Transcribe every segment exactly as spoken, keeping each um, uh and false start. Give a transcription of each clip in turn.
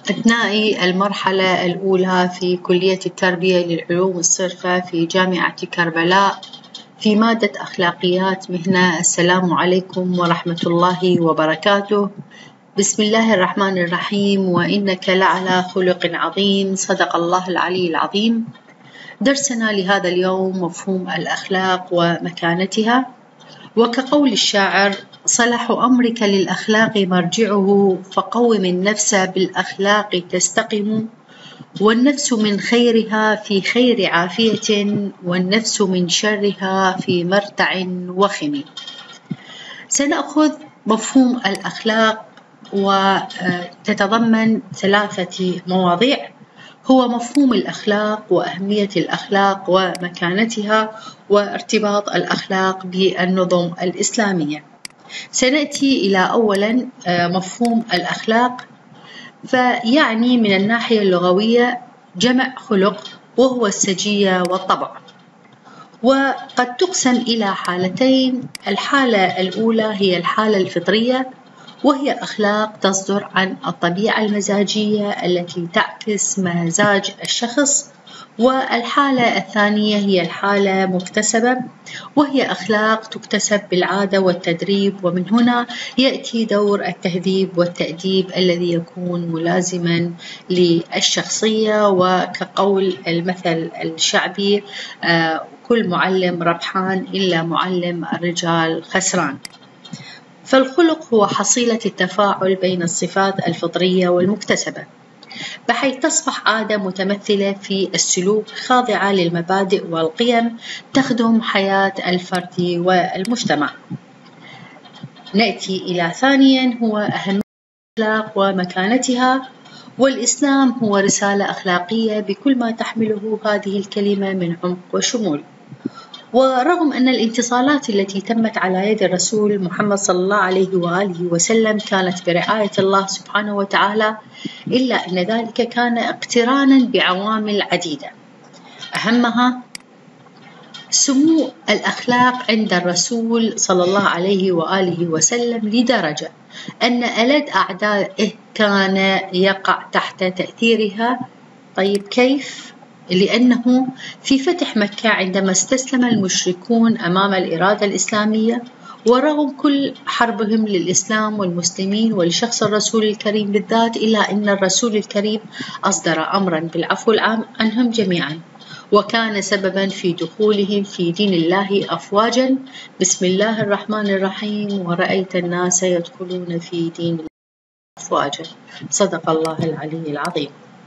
أبنائي المرحلة الأولى في كلية التربية للعلوم الصرفة في جامعة كربلاء في مادة أخلاقيات مهنة. السلام عليكم ورحمة الله وبركاته. بسم الله الرحمن الرحيم. وإنك لعلى خلق عظيم. صدق الله العلي العظيم. درسنا لهذا اليوم مفهوم الأخلاق ومكانتها. وكقول الشاعر: صلاح أمرك للأخلاق مرجعه، فقوم النفس بالأخلاق تستقم، والنفس من خيرها في خير عافية، والنفس من شرها في مرتع وخم. سنأخذ مفهوم الأخلاق وتتضمن ثلاثة مواضيع: هو مفهوم الأخلاق، وأهمية الأخلاق، ومكانتها، وارتباط الأخلاق بالنظم الإسلامية. سنأتي إلى أولاً مفهوم الأخلاق، فيعني من الناحية اللغوية جمع خلق، وهو السجية والطبع، وقد تقسم إلى حالتين. الحالة الأولى هي الحالة الفطرية، وهي أخلاق تصدر عن الطبيعة المزاجية التي تعكس مزاج الشخص. والحالة الثانية هي الحالة مكتسبة، وهي أخلاق تكتسب بالعادة والتدريب، ومن هنا يأتي دور التهذيب والتأديب الذي يكون ملازما للشخصية. وكقول المثل الشعبي: كل معلم ربحان إلا معلم الرجال خسران. فالخلق هو حصيلة التفاعل بين الصفات الفطرية والمكتسبة، بحيث تصبح عادة متمثلة في السلوك، خاضعة للمبادئ والقيم تخدم حياة الفرد والمجتمع. نأتي إلى ثانياً هو أهمية الأخلاق ومكانتها. والإسلام هو رسالة أخلاقية بكل ما تحمله هذه الكلمة من عمق وشمول. ورغم أن الانتصالات التي تمت على يد الرسول محمد صلى الله عليه وآله وسلم كانت برعاية الله سبحانه وتعالى، إلا أن ذلك كان اقترانا بعوامل عديدة، أهمها سمو الأخلاق عند الرسول صلى الله عليه وآله وسلم، لدرجة أن ألد أعدائه كان يقع تحت تأثيرها. طيب كيف؟ لأنه في فتح مكة عندما استسلم المشركون أمام الإرادة الإسلامية، ورغم كل حربهم للإسلام والمسلمين ولشخص الرسول الكريم بالذات، إلا أن الرسول الكريم أصدر أمرا بالعفو العام عنهم جميعا، وكان سببا في دخولهم في دين الله أفواجا. بسم الله الرحمن الرحيم: ورأيت الناس يدخلون في دين الله أفواجا. صدق الله العلي العظيم.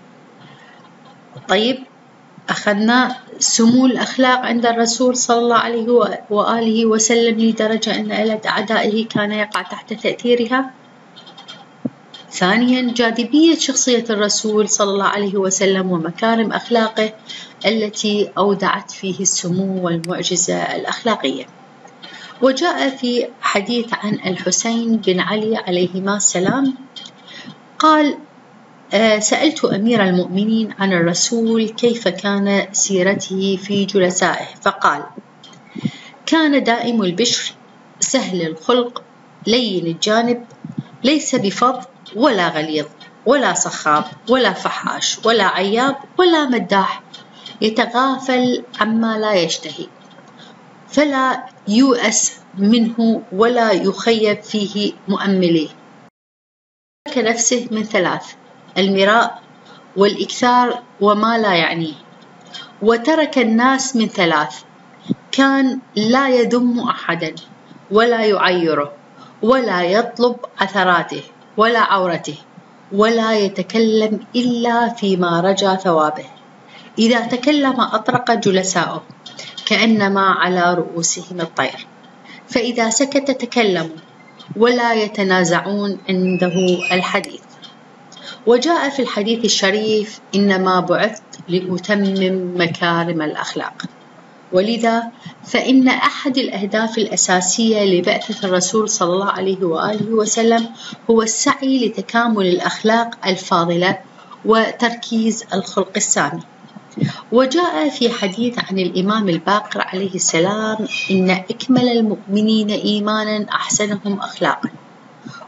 طيب، أخذنا سمو الأخلاق عند الرسول صلى الله عليه وآله وسلم لدرجة أن ألد أعدائه كان يقع تحت تأثيرها. ثانياً، جاذبية شخصية الرسول صلى الله عليه وسلم ومكارم أخلاقه التي أودعت فيه السمو والمعجزة الأخلاقية. وجاء في حديث عن الحسين بن علي عليهما السلام قال: سألت أمير المؤمنين عن الرسول كيف كان سيرته في جلسائه، فقال: كان دائم البشر، سهل الخلق، لين الجانب، ليس بفظ ولا غليظ ولا صخاب ولا فحاش ولا عياب ولا مداح، يتغافل عما لا يشتهي، فلا يؤس منه ولا يخيب فيه مؤمليه. كنفسه من ثلاث: المراء والإكثار وما لا يعنيه. وترك الناس من ثلاث: كان لا يذم أحدا ولا يعيره ولا يطلب عثراته ولا عورته، ولا يتكلم إلا فيما رجا ثوابه. إذا تكلم أطرق جلساؤه كأنما على رؤوسهم الطير، فإذا سكت تكلموا ولا يتنازعون عنده الحديث. وجاء في الحديث الشريف: إنما بعثت لأتمم مكارم الأخلاق. ولذا فإن أحد الأهداف الأساسية لبعثة الرسول صلى الله عليه وآله وسلم هو السعي لتكامل الأخلاق الفاضلة وتركيز الخلق السامي. وجاء في حديث عن الإمام الباقر عليه السلام: إن أكمل المؤمنين إيمانا أحسنهم أخلاقا.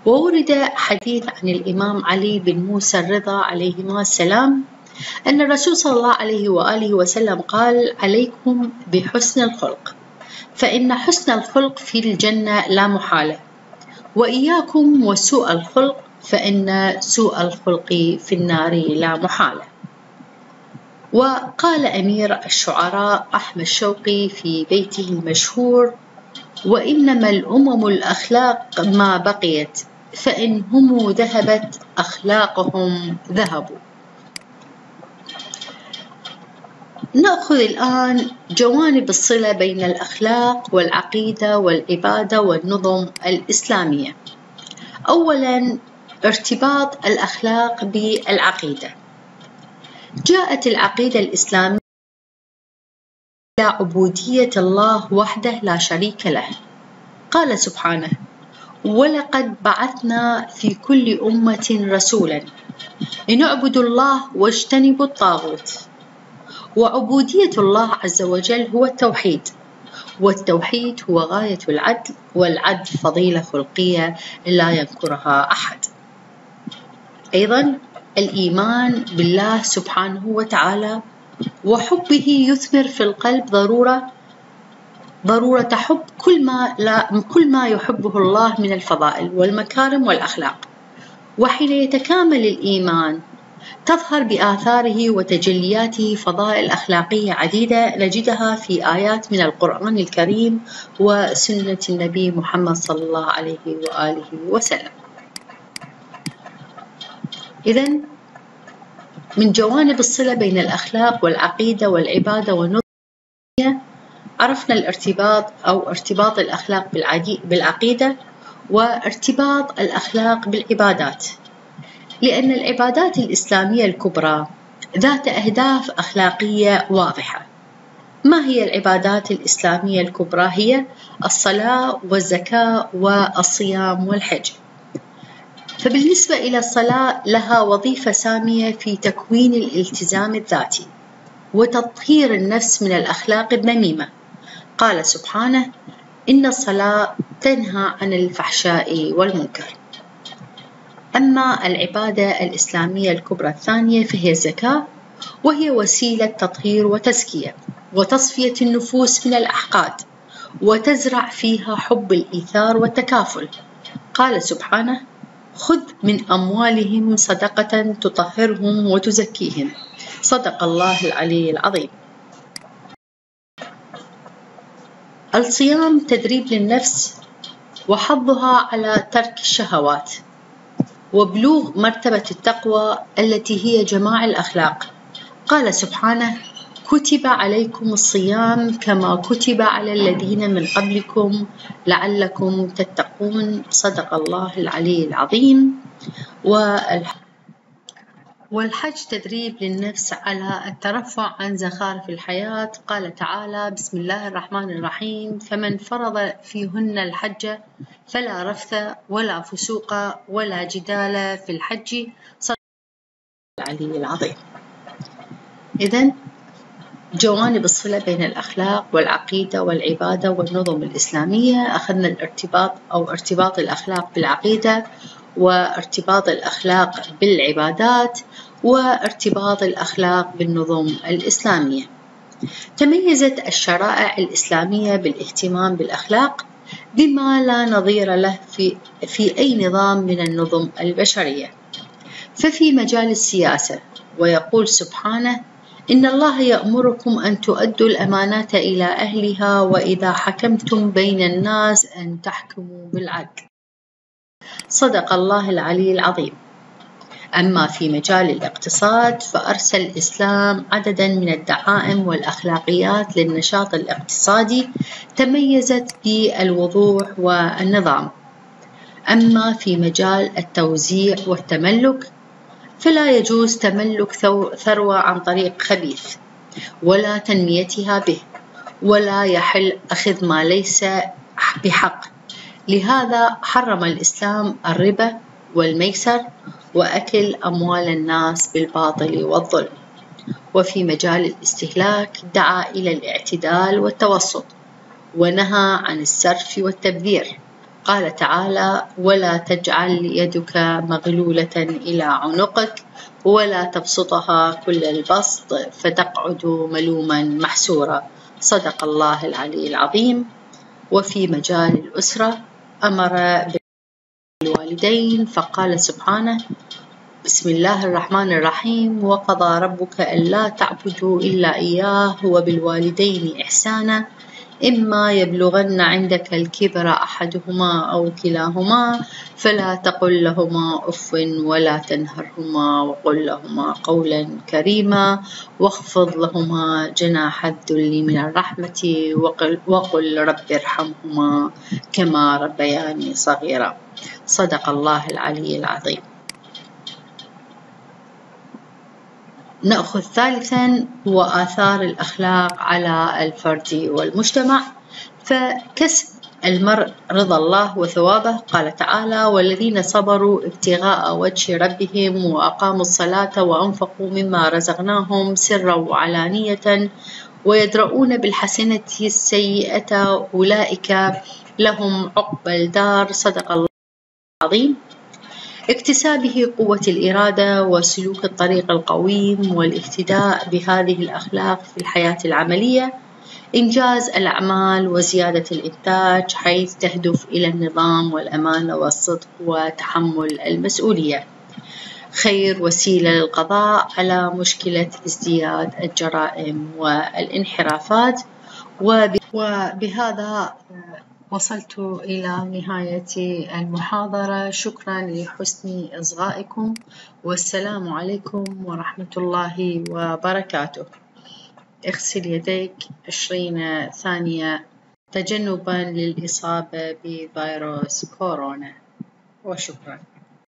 وورد حديث عن الإمام علي بن موسى الرضا عليهما السلام أن الرسول صلى الله عليه وآله وسلم قال: عليكم بحسن الخلق، فإن حسن الخلق في الجنة لا محالة، وإياكم وسوء الخلق، فإن سوء الخلق في النار لا محالة. وقال أمير الشعراء أحمد شوقي في بيته المشهور: وإنما الأمم الأخلاق ما بقيت، فإن هم ذهبت أخلاقهم ذهبوا. نأخذ الآن جوانب الصلة بين الأخلاق والعقيدة والعبادة والنظم الإسلامية. أولاً، ارتباط الأخلاق بالعقيدة. جاءت العقيدة الإسلامية إلى عبودية الله وحده لا شريك له. قال سبحانه: ولقد بعثنا في كل أمة رسولا أن اعبدوا الله واجتنبوا الطاغوت. وعبودية الله عز وجل هو التوحيد، والتوحيد هو غاية العدل، والعدل فضيلة خلقية لا ينكرها أحد. أيضا الإيمان بالله سبحانه وتعالى وحبه يثمر في القلب ضرورة ضرورة حب كل ما لا كل ما يحبه الله من الفضائل والمكارم والأخلاق. وحين يتكامل الإيمان تظهر بآثاره وتجلياته فضائل أخلاقية عديدة نجدها في آيات من القرآن الكريم وسنة النبي محمد صلى الله عليه وآله وسلم. إذن من جوانب الصلة بين الأخلاق والعقيدة والعبادة والنظم عرفنا الارتباط أو ارتباط الأخلاق بالعقيدة وارتباط الأخلاق بالعبادات، لأن العبادات الإسلامية الكبرى ذات أهداف أخلاقية واضحة. ما هي العبادات الإسلامية الكبرى؟ هي الصلاة والزكاة والصيام والحج. فبالنسبة إلى الصلاة لها وظيفة سامية في تكوين الالتزام الذاتي وتطهير النفس من الأخلاق الذميمة. قال سبحانه: إن الصلاة تنهى عن الفحشاء والمنكر. أما العبادة الإسلامية الكبرى الثانية فهي الزكاة، وهي وسيلة تطهير وتزكية وتصفية النفوس من الأحقاد، وتزرع فيها حب الإيثار والتكافل. قال سبحانه: خذ من أموالهم صدقة تطهرهم وتزكيهم. صدق الله العلي العظيم. الصيام تدريب للنفس وحضها على ترك الشهوات وبلوغ مرتبة التقوى التي هي جماع الأخلاق. قال سبحانه: كتب عليكم الصيام كما كتب على الذين من قبلكم لعلكم تتقون. صدق الله العلي العظيم. والحج تدريب للنفس على الترفع عن زخارف الحياة. قال تعالى: بسم الله الرحمن الرحيم: فمن فرض فيهن الحج فلا رفث ولا فسوق ولا جدال في الحج. صدق الله العلي العظيم. إذن جوانب الصلة بين الأخلاق والعقيدة والعبادة والنظم الإسلامية. أخذنا الارتباط أو ارتباط الأخلاق بالعقيدة، وارتباط الأخلاق بالعبادات، وارتباط الأخلاق بالنظم الإسلامية. تميزت الشرائع الإسلامية بالاهتمام بالأخلاق بما لا نظير له في, في أي نظام من النظم البشرية. ففي مجال السياسة ويقول سبحانه: إن الله يأمركم أن تؤدوا الأمانات إلى أهلها وإذا حكمتم بين الناس أن تحكموا بالعدل. صدق الله العلي العظيم. أما في مجال الاقتصاد فأرسل الإسلام عددا من الدعائم والأخلاقيات للنشاط الاقتصادي تميزت بالوضوح والنظام. أما في مجال التوزيع والتملك فلا يجوز تملك ثروة عن طريق خبيث ولا تنميتها به، ولا يحل أخذ ما ليس بحق. لهذا حرم الإسلام الربا والميسر وأكل أموال الناس بالباطل والظلم. وفي مجال الاستهلاك دعا إلى الاعتدال والتوسط، ونهى عن السرف والتبذير، قال تعالى: ولا تجعل يدك مغلولة إلى عنقك ولا تبسطها كل البسط فتقعد ملوما محسورا. صدق الله العلي العظيم. وفي مجال الأسرة أمر بالوالدين فقال سبحانه: بسم الله الرحمن الرحيم: وقضى ربك ألا تعبدوا إلا إياه وبالوالدين إحسانا إما يبلغن عندك الكبر أحدهما أو كلاهما فلا تقل لهما أف ولا تنهرهما وقل لهما قولا كريما واخفض لهما جناح الذل من الرحمة وقل, وقل رب ارحمهما كما ربياني صغيرا. صدق الله العلي العظيم. نأخذ ثالثا هو آثار الأخلاق على الفرد والمجتمع. فكسب المرء رضا الله وثوابه. قال تعالى: والذين صبروا ابتغاء وجه ربهم وأقاموا الصلاة وأنفقوا مما رزقناهم سرا وعلانية ويدرؤون بالحسنة السيئة أولئك لهم عقبى الدار. صدق الله العظيم. اكتسابه قوة الإرادة وسلوك الطريق القويم والاهتداء بهذه الأخلاق في الحياة العملية. إنجاز الأعمال وزيادة الإنتاج حيث تهدف إلى النظام والأمانة والصدق وتحمل المسؤولية. خير وسيلة للقضاء على مشكلة ازدياد الجرائم والانحرافات. وبهذا وصلت إلى نهاية المحاضرة. شكرا لحسن إصغائكم، والسلام عليكم ورحمة الله وبركاته. اغسل يديك عشرين ثانية تجنبا للإصابة بفيروس كورونا، وشكرا.